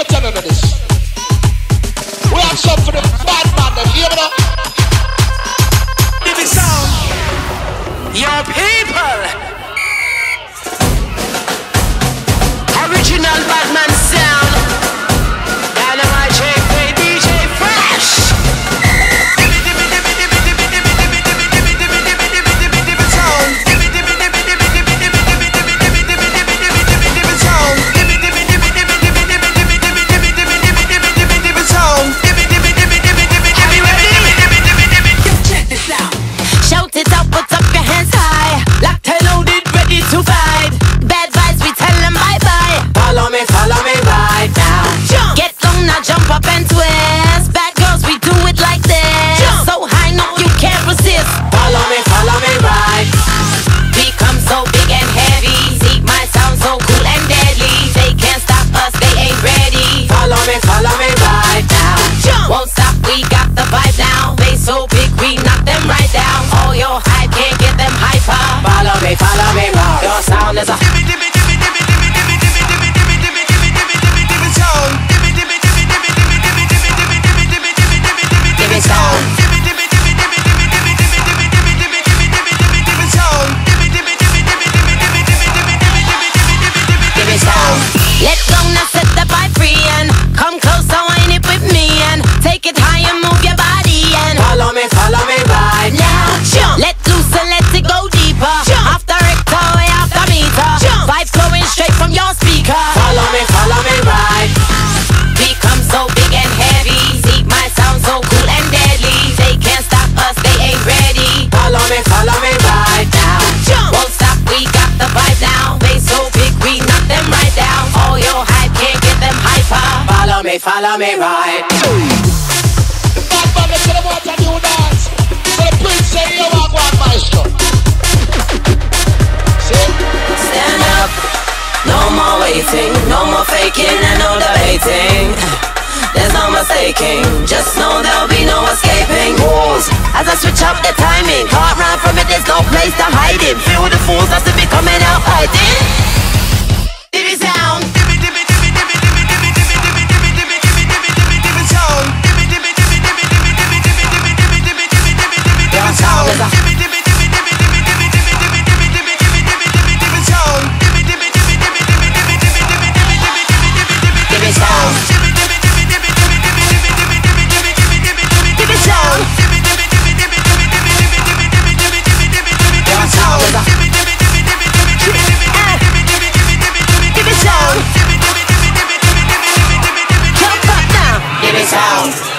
me tell you this. We have something for the bad man, then you hear me now? Give me sound. Your people. Original Badman sound. Dynamite JK, DJ Fresh. Shout it out, put up your hands high. Locked and loaded, ready to fight. Bad vibes, we tell them bye-bye. Follow me right now. Jump. Get down now, jump up and twist. Bad girls, we do it like this. Jump. So high, no, you can't resist. Follow me right. Become so big and heavy. See my sound so cool and deadly. They can't stop us, they ain't ready. Follow me right now. Jump. Won't stop, we got the vibe now. They so big, we knock them right down. All your hype can't get them hyper. Follow me right. Your sound is a let go now, set the vibe free and come close, so wind it with me and take it high and move your body and Follow me right now. Jump. Let loose and let it go deeper. Jump. After rector, way after meter. Jump. Vibe flowing straight from your speaker. Follow me right. Become so big and heavy. See my sound so cool and deadly. They can't stop us, they ain't ready. Follow me right now. Jump. Won't stop, we got the vibe now. They so big, we knock them right down. All your hype can't get them hyper. Follow me right. The bad man, they say they want a new dance. So the prince say, you want one maestro. See? Stand up, no more waiting, no more faking and no debating. There's no mistaking, just know there'll be no escaping. Moves as I switch up the timing. Can't run from it, there's no place to hide it. Feel the fools as if it coming out fighting. Diddy sound. Your sound is a sound.